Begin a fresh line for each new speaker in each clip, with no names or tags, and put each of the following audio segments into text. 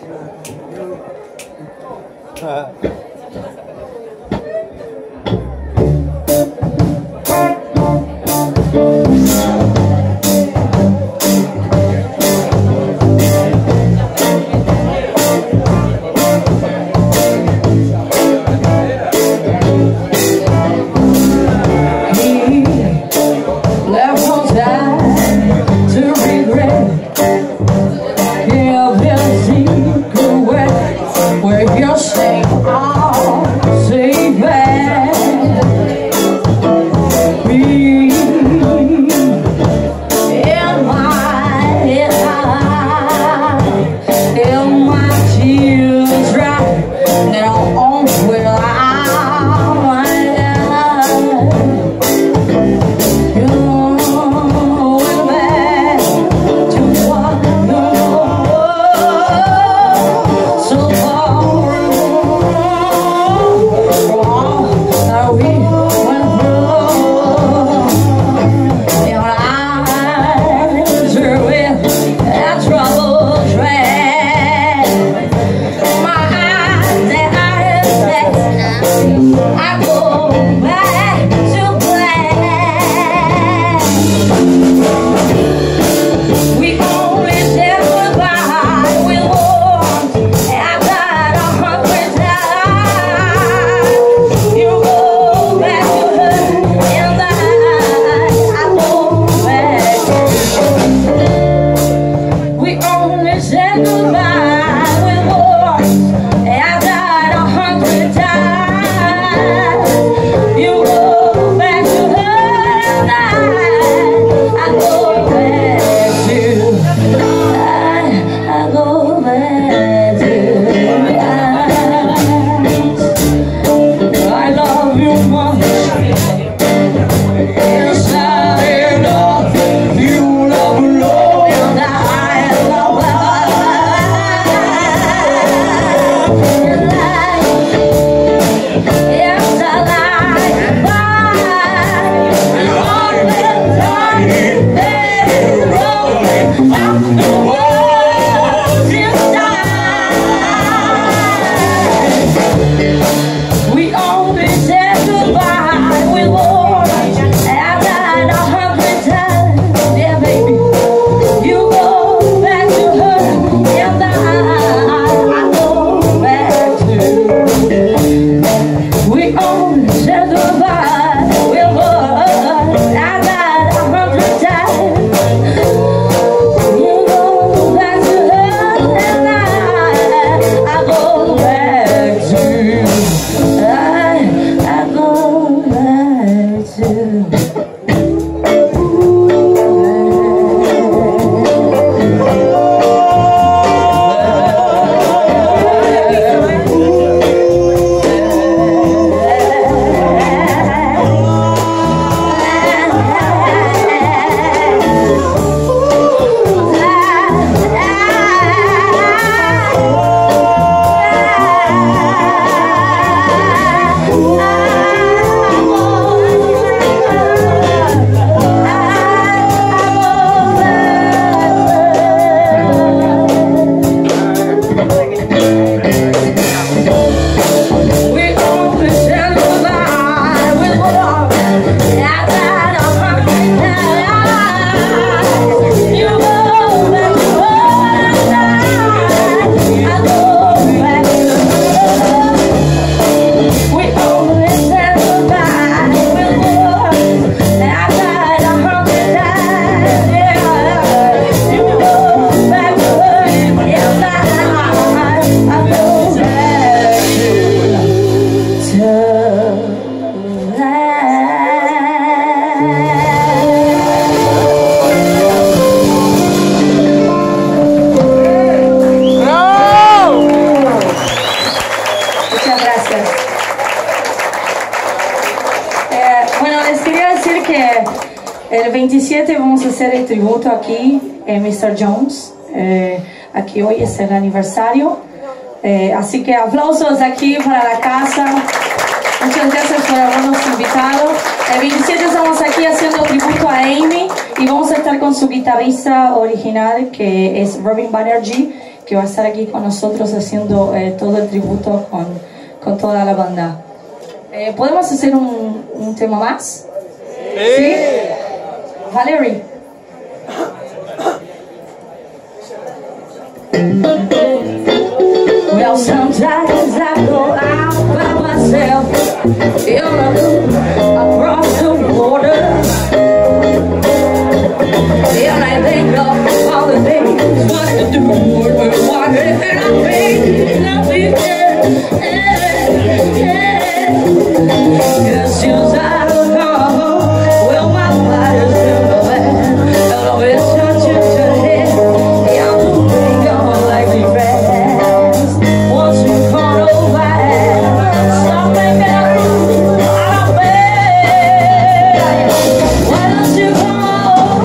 El 27 vamos a hacer el tributo aquí en Mr. Jones. Aquí hoy es el aniversario. Así que aplausos aquí para la casa. Muchas gracias por habernos invitado. El 27 estamos aquí haciendo tributo a Amy y vamos a estar con su guitarrista original, que es Robin Banerjee, que va a estar aquí con nosotros haciendo todo el tributo con toda la banda. ¿Podemos hacer un tema más? ¿Sí? Valerie. Well, sometimes I go out by myself across the water, and I think of all the things what to do with water, and I think yes, since I've gone home, well, my body's in the bed, and oh, it's such a good head, yeah, I'm moving on like the rest. Once you caught over, stop making a fool out of bed. Why don't you go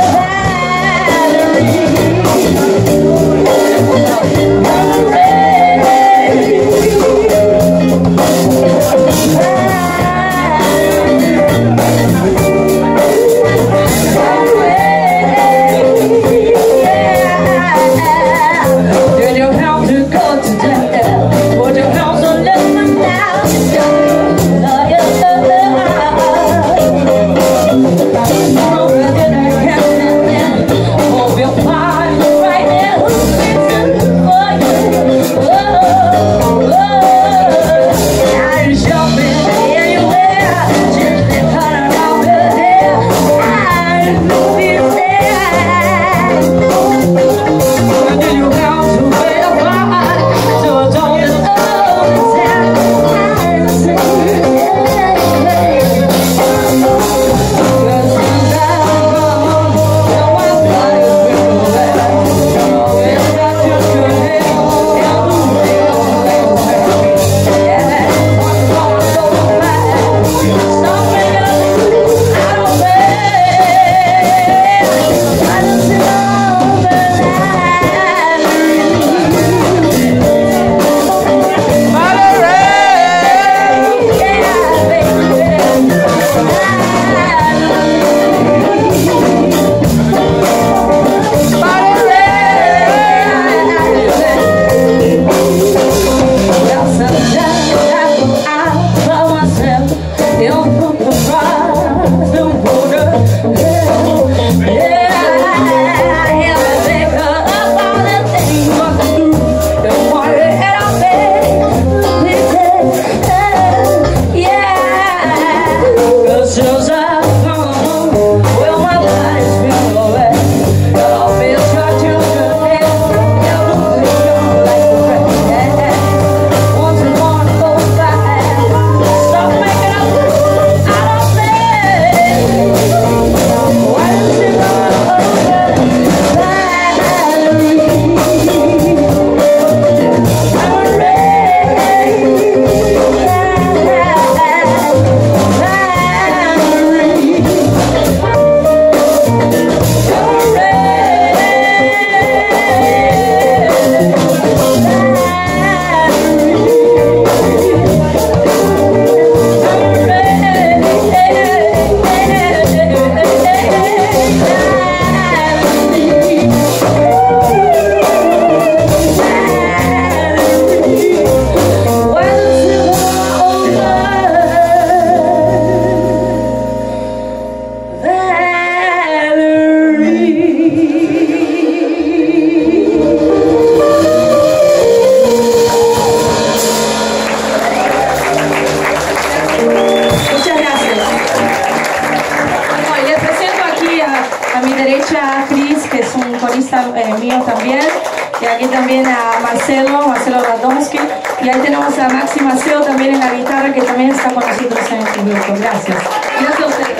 mío también, y aquí también a Marcelo Radomski, y ahí tenemos a Maxi Maceo también en la guitarra, que también está con nosotros en este grupo. Gracias. Gracias a ustedes.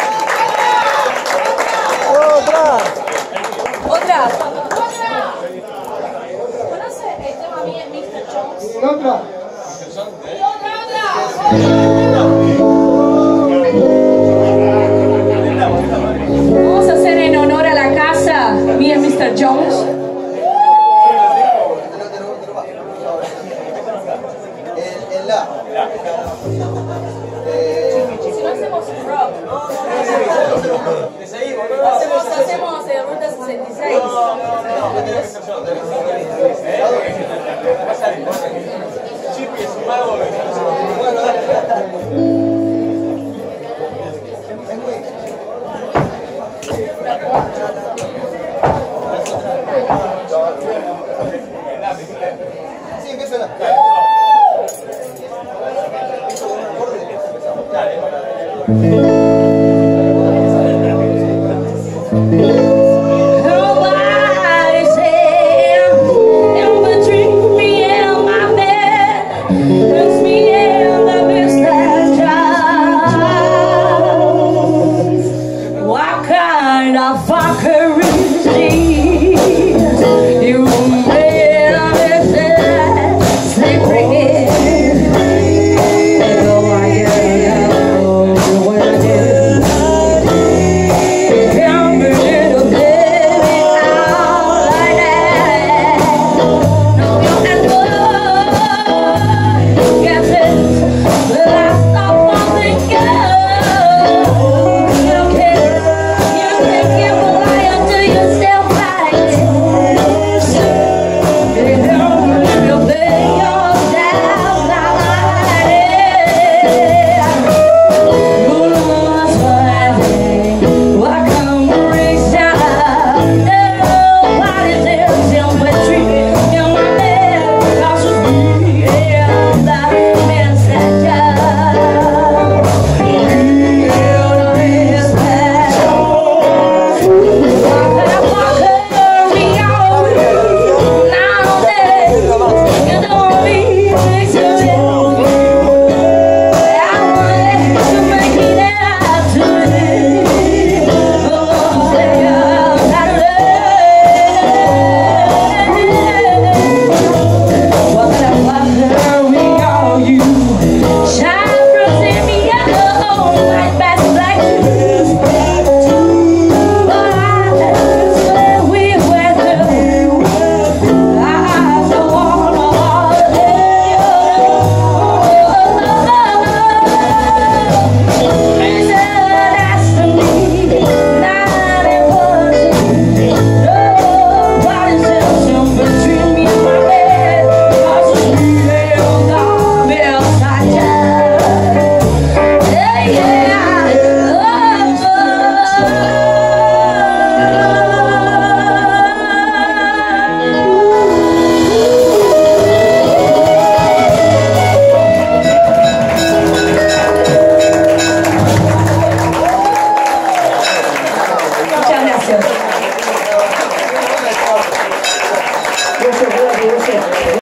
Otra. ¿Conoce el tema mío, Mr. Jones?
Otra.
Vamos a hacer en honor a la casa, me and Mr. Jones. Si no hacemos rock, hacemos Ruta 66.